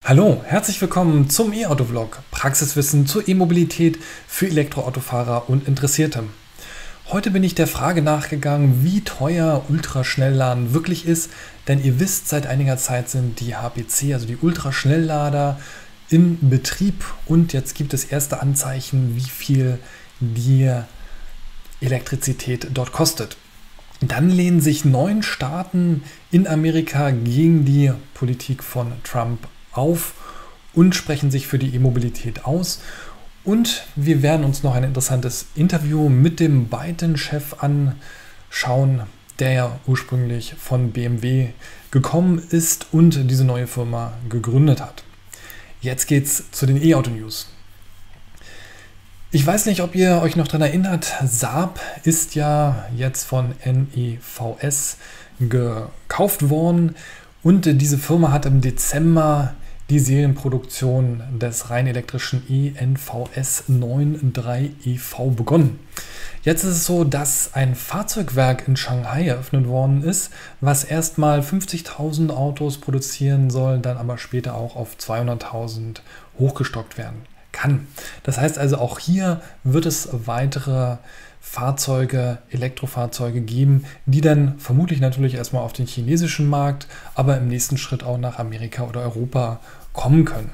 Hallo, herzlich willkommen zum E-Auto-Vlog. Praxiswissen zur E-Mobilität für Elektroautofahrer und Interessierte. Heute bin ich der Frage nachgegangen, wie teuer Ultraschnellladen wirklich ist, denn ihr wisst, seit einiger Zeit sind die HPC, also die Ultraschnelllader, in Betrieb und jetzt gibt es erste Anzeichen, wie viel die Elektrizität dort kostet. Dann lehnen sich 9 Staaten in Amerika gegen die Politik von Trump auf und sprechen sich für die E-Mobilität aus. Und wir werden uns noch ein interessantes Interview mit dem Byton-Chef anschauen, der ja ursprünglich von BMW gekommen ist und diese neue Firma gegründet hat. Jetzt geht's zu den E-Auto-News. Ich weiß nicht, ob ihr euch noch daran erinnert, Saab ist ja jetzt von NEVS gekauft worden und diese Firma hat im Dezember die Serienproduktion des rein elektrischen ENVS 93 EV begonnen. Jetzt ist es so, dass ein Fahrzeugwerk in Shanghai eröffnet worden ist, was erstmal 50.000 Autos produzieren soll, dann aber später auch auf 200.000 hochgestockt werden kann. Das heißt also, auch hier wird es weitere Fahrzeuge, Elektrofahrzeuge geben, die dann vermutlich natürlich erstmal auf den chinesischen Markt, aber im nächsten Schritt auch nach Amerika oder Europa kommen können.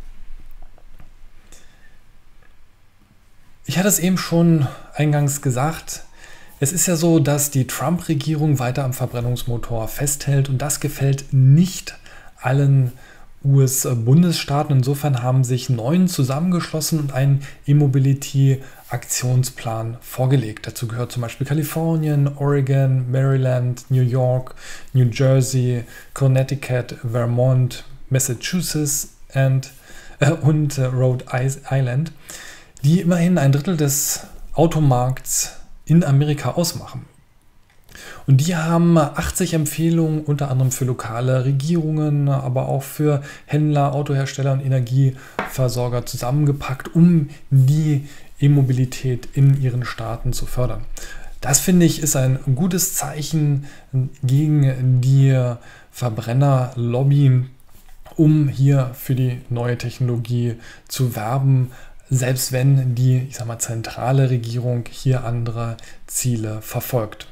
Ich hatte es eben schon eingangs gesagt, es ist ja so, dass die Trump-Regierung weiter am Verbrennungsmotor festhält und das gefällt nicht allen US-Bundesstaaten. Insofern haben sich 9 zusammengeschlossen und einen E-Mobility-Aktionsplan vorgelegt. Dazu gehört zum Beispiel Kalifornien, Oregon, Maryland, New York, New Jersey, Connecticut, Vermont, Massachusetts und Rhode Island, die immerhin ein Drittel des Automarkts in Amerika ausmachen. Und die haben 80 Empfehlungen, unter anderem für lokale Regierungen, aber auch für Händler, Autohersteller und Energieversorger zusammengepackt, um die E-Mobilität in ihren Staaten zu fördern. Das finde ich ist ein gutes Zeichen gegen die Verbrennerlobby, um hier für die neue Technologie zu werben, selbst wenn die, ich sag mal, zentrale Regierung hier andere Ziele verfolgt.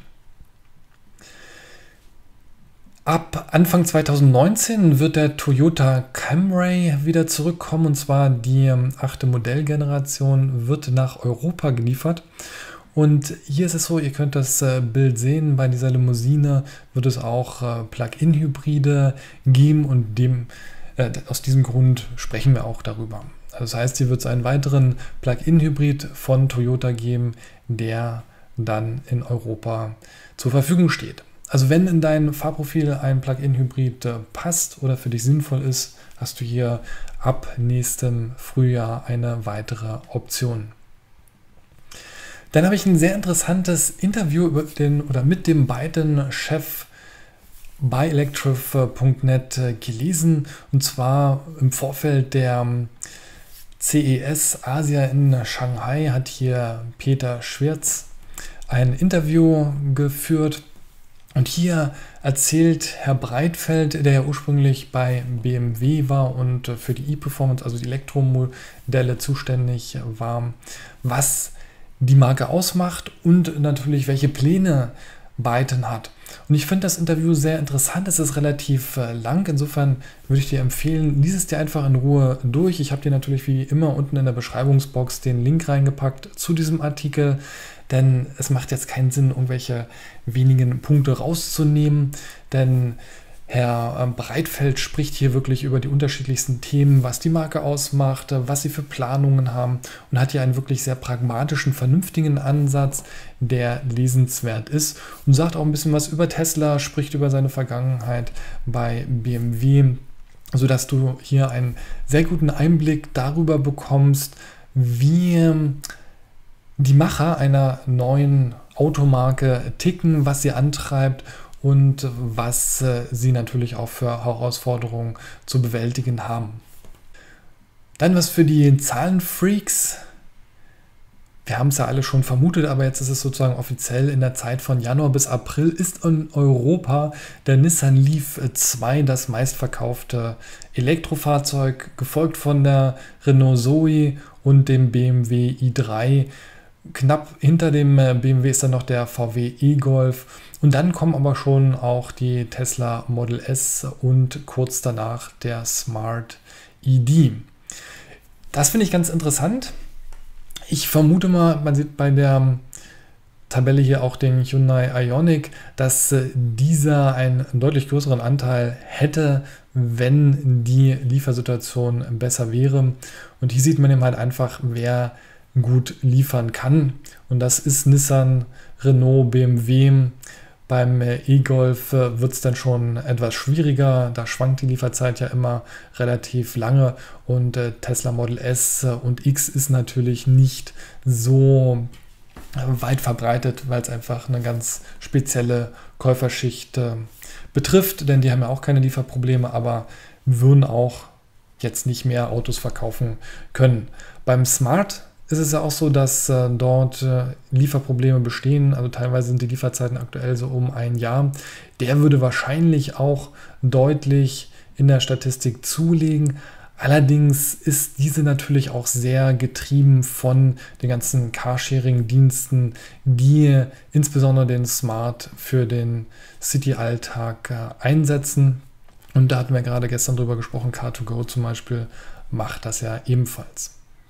Ab Anfang 2019 wird der Toyota Camry wieder zurückkommen und zwar die 8. Modellgeneration wird nach Europa geliefert. Und hier ist es so, ihr könnt das Bild sehen, bei dieser Limousine wird es auch Plug-in-Hybride geben und aus diesem Grund sprechen wir auch darüber. Also das heißt, hier wird es einen weiteren Plug-in-Hybrid von Toyota geben, der dann in Europa zur Verfügung steht. Also wenn in dein Fahrprofil ein Plug-in-Hybrid passt oder für dich sinnvoll ist, hast du hier ab nächstem Frühjahr eine weitere Option. Dann habe ich ein sehr interessantes Interview mit dem Byton-Chef bei electrif.net gelesen und zwar im Vorfeld der CES Asia in Shanghai hat hier Peter Schwirz ein Interview geführt. Und hier erzählt Herr Breitfeld, der ja ursprünglich bei BMW war und für die E-Performance, also die Elektromodelle zuständig war, was die Marke ausmacht und natürlich welche Pläne Byton hat. Und ich finde das Interview sehr interessant, es ist relativ lang, insofern würde ich dir empfehlen, lies es dir einfach in Ruhe durch. Ich habe dir natürlich wie immer unten in der Beschreibungsbox den Link reingepackt zu diesem Artikel, denn es macht jetzt keinen Sinn, irgendwelche wenigen Punkte rauszunehmen, denn Herr Breitfeld spricht hier wirklich über die unterschiedlichsten Themen, was die Marke ausmacht, was sie für Planungen haben und hat hier einen wirklich sehr pragmatischen, vernünftigen Ansatz, der lesenswert ist und sagt auch ein bisschen was über Tesla, spricht über seine Vergangenheit bei BMW, sodass du hier einen sehr guten Einblick darüber bekommst, wie die Macher einer neuen Automarke ticken, was sie antreibt und was sie natürlich auch für Herausforderungen zu bewältigen haben. Dann was für die Zahlenfreaks. Wir haben es ja alle schon vermutet, aber jetzt ist es sozusagen offiziell: In der Zeit von Januar bis April ist in Europa der Nissan Leaf 2 das meistverkaufte Elektrofahrzeug, gefolgt von der Renault Zoe und dem BMW i3. Knapp hinter dem BMW ist dann noch der VW e-Golf, und dann kommen aber schon auch die Tesla Model S und kurz danach der Smart ID. Das finde ich ganz interessant. Ich vermute mal, man sieht bei der Tabelle hier auch den Hyundai Ioniq, dass dieser einen deutlich größeren Anteil hätte, wenn die Liefersituation besser wäre. Und hier sieht man eben halt einfach, wer gut liefern kann. Und das ist Nissan, Renault, BMW. Beim e-Golf wird es dann schon etwas schwieriger. Da schwankt die Lieferzeit ja immer relativ lange. Und Tesla Model S und X ist natürlich nicht so weit verbreitet, weil es einfach eine ganz spezielle Käuferschicht betrifft. Denn die haben ja auch keine Lieferprobleme, aber würden auch jetzt nicht mehr Autos verkaufen können. Beim Smart ist es ja auch so, dass dort Lieferprobleme bestehen. Also teilweise sind die Lieferzeiten aktuell so um ein Jahr. Der würde wahrscheinlich auch deutlich in der Statistik zulegen. Allerdings ist diese natürlich auch sehr getrieben von den ganzen Carsharing-Diensten, die insbesondere den Smart für den City-Alltag einsetzen. Und da hatten wir gerade gestern drüber gesprochen, Car2Go zum Beispiel macht das ja ebenfalls.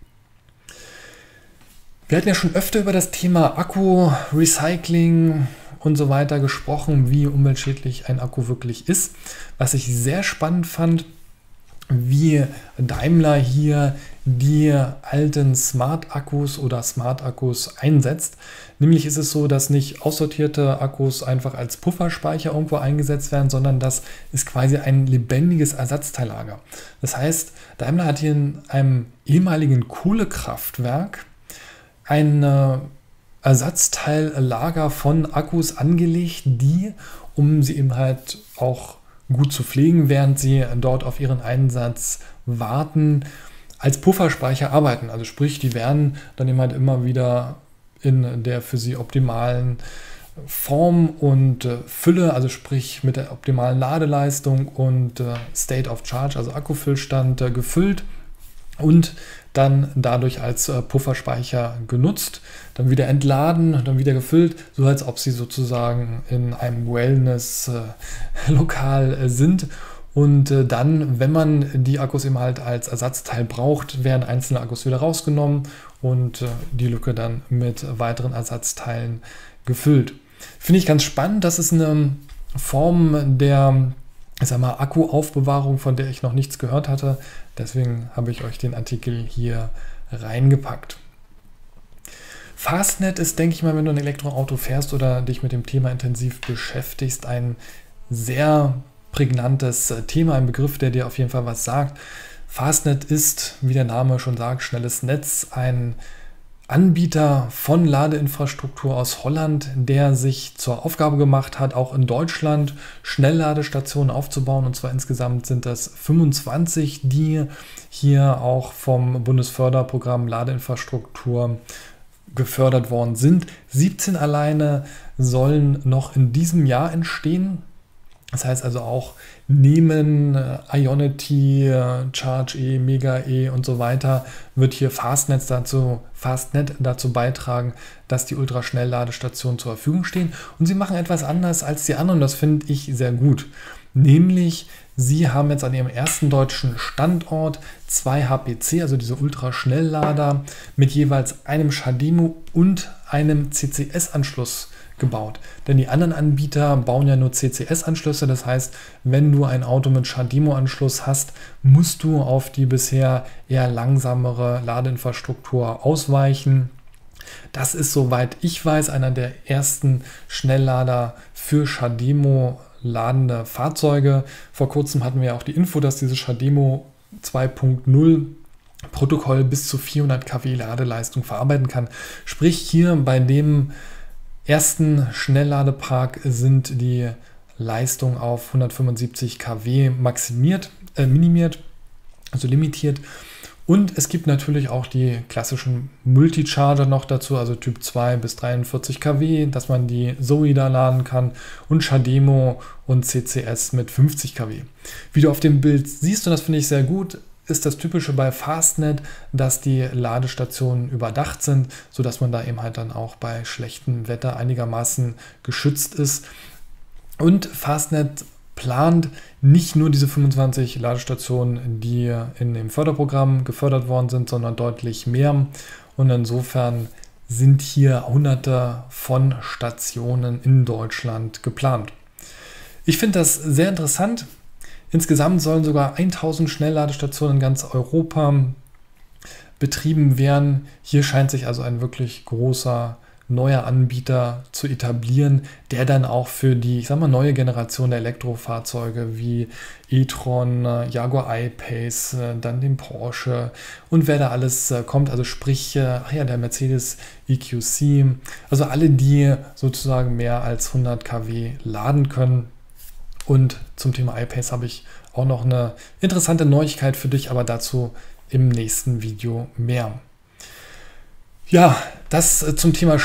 Wir hatten ja schon öfter über das Thema Akku, Recycling und so weiter gesprochen, wie umweltschädlich ein Akku wirklich ist. Was ich sehr spannend fand, wie Daimler hier die alten Smart-Akkus oder Smart-Akkus einsetzt. Nämlich ist es so, dass nicht aussortierte Akkus einfach als Pufferspeicher irgendwo eingesetzt werden, sondern das ist quasi ein lebendiges Ersatzteillager. Das heißt, Daimler hat hier in einem ehemaligen Kohlekraftwerk ein Ersatzteillager von Akkus angelegt, die, um sie eben halt auch gut zu pflegen, während sie dort auf ihren Einsatz warten, als Pufferspeicher arbeiten. Also sprich, die werden dann eben halt immer wieder in der für sie optimalen Form und Fülle, also sprich mit der optimalen Ladeleistung und State of Charge, also Akkufüllstand, gefüllt und dann dadurch als Pufferspeicher genutzt, dann wieder entladen, dann wieder gefüllt, so als ob sie sozusagen in einem Wellness-Lokal sind. Und dann, wenn man die Akkus eben halt als Ersatzteil braucht, werden einzelne Akkus wieder rausgenommen und die Lücke dann mit weiteren Ersatzteilen gefüllt. Finde ich ganz spannend. Das ist eine Form der, ich sag mal, Akkuaufbewahrung, von der ich noch nichts gehört hatte. Deswegen habe ich euch den Artikel hier reingepackt. Fastnet ist, denke ich mal, wenn du ein Elektroauto fährst oder dich mit dem Thema intensiv beschäftigst, ein sehr prägnantes Thema, ein Begriff, der dir auf jeden Fall was sagt. Fastnet ist, wie der Name schon sagt, schnelles Netz, ein Anbieter von Ladeinfrastruktur aus Holland, der sich zur Aufgabe gemacht hat, auch in Deutschland Schnellladestationen aufzubauen. Und zwar insgesamt sind das 25, die hier auch vom Bundesförderprogramm Ladeinfrastruktur gefördert worden sind. 17 alleine sollen noch in diesem Jahr entstehen. Das heißt also auch neben Ionity, Charge.e, Mega.e und so weiter wird hier Fastnet dazu beitragen, dass die Ultraschnellladestationen zur Verfügung stehen. Und sie machen etwas anders als die anderen, das finde ich sehr gut. Nämlich, sie haben jetzt an ihrem ersten deutschen Standort 2 HPC, also diese Ultraschnelllader, mit jeweils einem CHAdeMO und einem CCS-Anschluss gebaut. Denn die anderen Anbieter bauen ja nur CCS-Anschlüsse. Das heißt, wenn du ein Auto mit CHAdeMO-Anschluss hast, musst du auf die bisher eher langsamere Ladeinfrastruktur ausweichen. Das ist, soweit ich weiß, einer der ersten Schnelllader für CHAdeMO ladende Fahrzeuge. Vor kurzem hatten wir auch die Info, dass dieses CHAdeMO 2.0 Protokoll bis zu 400 kW Ladeleistung verarbeiten kann. Sprich, hier bei dem ersten Schnellladepark sind die Leistung auf 175 kW minimiert, also limitiert. Und es gibt natürlich auch die klassischen Multicharger noch dazu, also Typ 2 bis 43 kW, dass man die Zoe da laden kann, und CHAdeMO und CCS mit 50 kW. Wie du auf dem Bild siehst, und das finde ich sehr gut, ist das Typische bei Fastnet, dass die Ladestationen überdacht sind, sodass man da eben halt dann auch bei schlechtem Wetter einigermaßen geschützt ist. Und Fastnet plant nicht nur diese 25 Ladestationen, die in dem Förderprogramm gefördert worden sind, sondern deutlich mehr. Und insofern sind hier Hunderte von Stationen in Deutschland geplant. Ich finde das sehr interessant. Insgesamt sollen sogar 1000 Schnellladestationen in ganz Europa betrieben werden. Hier scheint sich also ein wirklich großer neuer Anbieter zu etablieren, der dann auch für die, ich sag mal, neue Generation der Elektrofahrzeuge wie e-tron, Jaguar I-Pace, dann den Porsche und wer da alles kommt, also sprich, der Mercedes EQC, also alle, die sozusagen mehr als 100 kW laden können. Und zum Thema I-Pace habe ich auch noch eine interessante Neuigkeit für dich, aber dazu im nächsten Video mehr. Ja, das zum Thema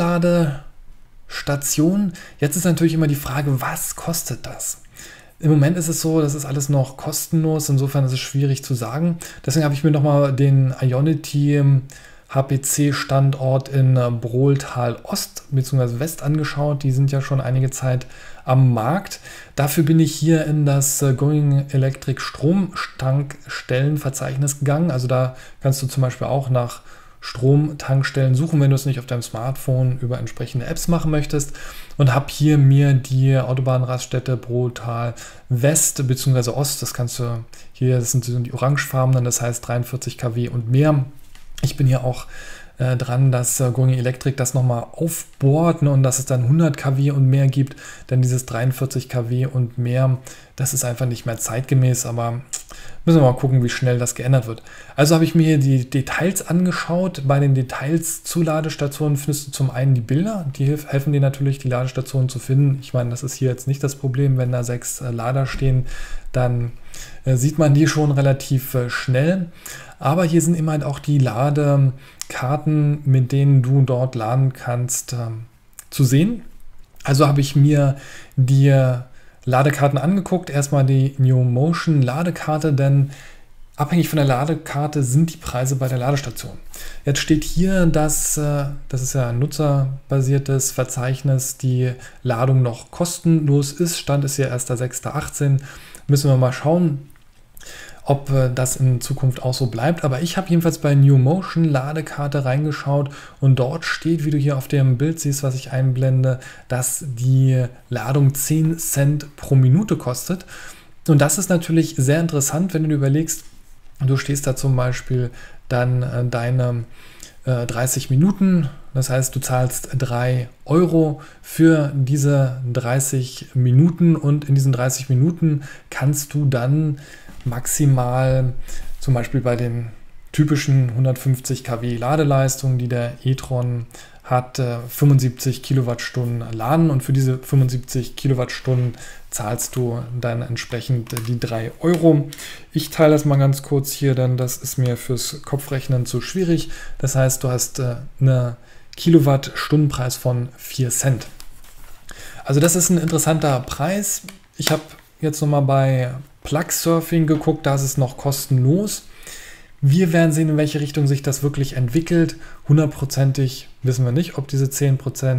Schnellladestation. Jetzt ist natürlich immer die Frage, was kostet das? Im Moment ist es so, das ist alles noch kostenlos, insofern ist es schwierig zu sagen. Deswegen habe ich mir nochmal den Ionity HPC-Standort in Brohltal Ost bzw. West angeschaut. Die sind ja schon einige Zeit am Markt. Dafür bin ich hier in das Going Electric Stromtankstellenverzeichnis gegangen. Also da kannst du zum Beispiel auch nach Stromtankstellen suchen, wenn du es nicht auf deinem Smartphone über entsprechende Apps machen möchtest, und habe hier mir die Autobahnraststätte Brohltal West bzw. Ost, das kannst du hier, das sind die orangefarbenen, das heißt 43 kW und mehr. Ich bin hier auch dran, dass Going Electric das nochmal aufbohrt, und dass es dann 100 kW und mehr gibt, denn dieses 43 kW und mehr, das ist einfach nicht mehr zeitgemäß, aber müssen wir mal gucken, wie schnell das geändert wird. Also habe ich mir hier die Details angeschaut. Bei den Details zu Ladestationen findest du zum einen die Bilder, die helfen dir natürlich, die Ladestationen zu finden. Ich meine, das ist hier jetzt nicht das Problem, wenn da 6 Lader stehen, dann sieht man die schon relativ schnell. Aber hier sind immer halt auch die Ladekarten, mit denen du dort laden kannst, zu sehen. Also habe ich mir die Ladekarten angeguckt. Erstmal die New Motion Ladekarte, denn abhängig von der Ladekarte sind die Preise bei der Ladestation. Jetzt steht hier, dass, das ist ja ein nutzerbasiertes Verzeichnis, die Ladung noch kostenlos ist. Stand ist hier 1.6.18. Müssen wir mal schauen, ob das in Zukunft auch so bleibt. Aber ich habe jedenfalls bei New Motion Ladekarte reingeschaut und dort steht, wie du hier auf dem Bild siehst, was ich einblende, dass die Ladung 10 Cent pro Minute kostet. Und das ist natürlich sehr interessant, wenn du dir überlegst, du stehst da zum Beispiel dann deine 30 Minuten, das heißt, du zahlst 3 Euro für diese 30 Minuten und in diesen 30 Minuten kannst du dann maximal zum Beispiel bei den typischen 150 kW Ladeleistung, die der e-tron hat, 75 Kilowattstunden laden, und für diese 75 Kilowattstunden zahlst du dann entsprechend die 3 Euro. Ich teile das mal ganz kurz hier, denn das ist mir fürs Kopfrechnen zu schwierig. Das heißt, du hast einen Kilowattstundenpreis von 4 Cent. Also das ist ein interessanter Preis. Ich habe jetzt nochmal bei Plugsurfing geguckt, da ist es noch kostenlos. Wir werden sehen, in welche Richtung sich das wirklich entwickelt. 100%ig wissen wir nicht, ob diese 10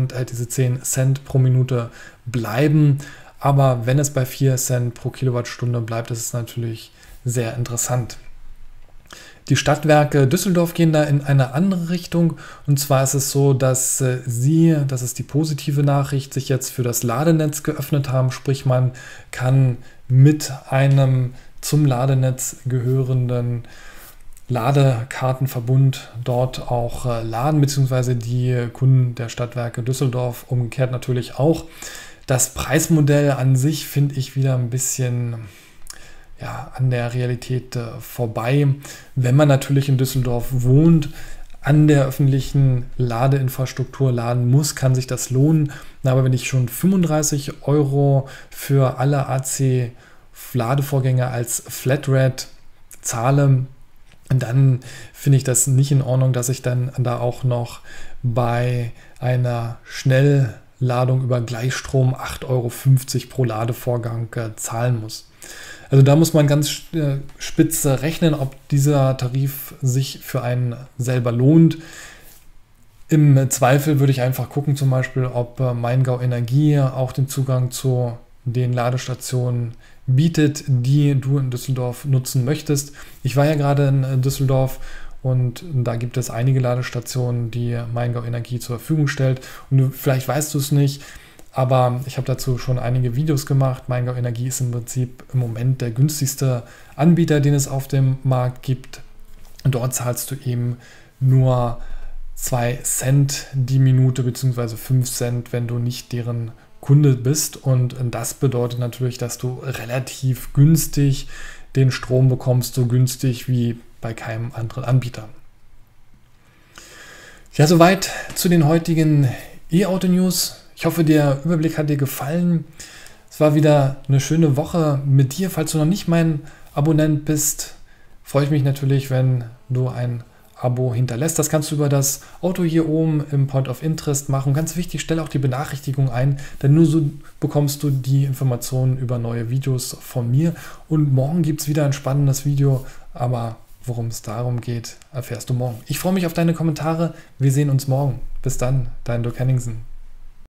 Cent pro Minute bleiben. Aber wenn es bei 4 Cent pro Kilowattstunde bleibt, ist es natürlich sehr interessant. Die Stadtwerke Düsseldorf gehen da in eine andere Richtung. Und zwar ist es so, dass sie, das ist die positive Nachricht, sich jetzt für das Ladenetz geöffnet haben. Sprich, man kann mit einem zum Ladenetz gehörenden Ladekartenverbund dort auch laden, beziehungsweise die Kunden der Stadtwerke Düsseldorf umgekehrt natürlich auch. Das Preismodell an sich finde ich wieder ein bisschen an der Realität vorbei. Wenn man natürlich in Düsseldorf wohnt, an der öffentlichen Ladeinfrastruktur laden muss, kann sich das lohnen. Aber wenn ich schon 35 Euro für alle AC-Ladevorgänge als Flatrate zahle, dann finde ich das nicht in Ordnung, dass ich dann da auch noch bei einer Schnellladung über Gleichstrom 8,50 € pro Ladevorgang zahlen muss. Also da muss man ganz spitze rechnen, ob dieser Tarif sich für einen selber lohnt. Im Zweifel würde ich einfach gucken, zum Beispiel, ob Maingau Energie auch den Zugang zu den Ladestationen bietet, die du in Düsseldorf nutzen möchtest. Ich war ja gerade in Düsseldorf und da gibt es einige Ladestationen, die Maingau Energie zur Verfügung stellt. Und vielleicht weißt du es nicht, aber ich habe dazu schon einige Videos gemacht. Maingau Energie ist im Prinzip im Moment der günstigste Anbieter, den es auf dem Markt gibt. Und dort zahlst du eben nur 2 Cent die Minute bzw. 5 Cent, wenn du nicht deren Kunde bist. Und das bedeutet natürlich, dass du relativ günstig den Strom bekommst, so günstig wie bei keinem anderen Anbieter. Ja, soweit zu den heutigen E-Auto-News. Ich hoffe, der Überblick hat dir gefallen. Es war wieder eine schöne Woche mit dir. Falls du noch nicht mein Abonnent bist, freue ich mich natürlich, wenn du ein Abo hinterlässt. Das kannst du über das Auto hier oben im Point of Interest machen. Ganz wichtig, stelle auch die Benachrichtigung ein, denn nur so bekommst du die Informationen über neue Videos von mir. Und morgen gibt es wieder ein spannendes Video, aber worum es darum geht, erfährst du morgen. Ich freue mich auf deine Kommentare. Wir sehen uns morgen. Bis dann, dein Dirk Henningsen.